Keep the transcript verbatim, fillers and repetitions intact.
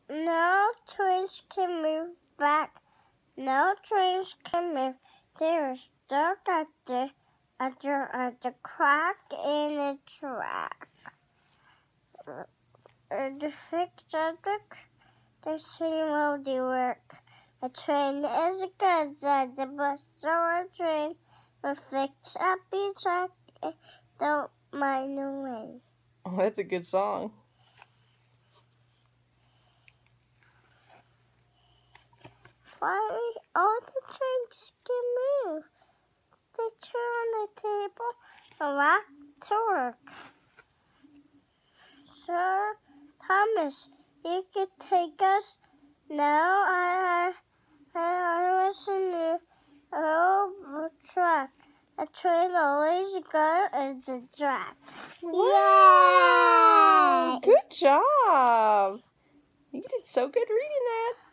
No trains can move back. No trains can move. They are stuck at the at the at the crack in the track. Uh, the fix of the the train will do work. A train is good, said the bus or a train will fix up your track. Don't mind the way. Oh, that's a good song. Finally, all the trains can move. They turn on the table and back to work. Sir Thomas, you could take us now. I, I, I was in the old track. A train always goes in the track. Yay! Good job. You did so good reading that.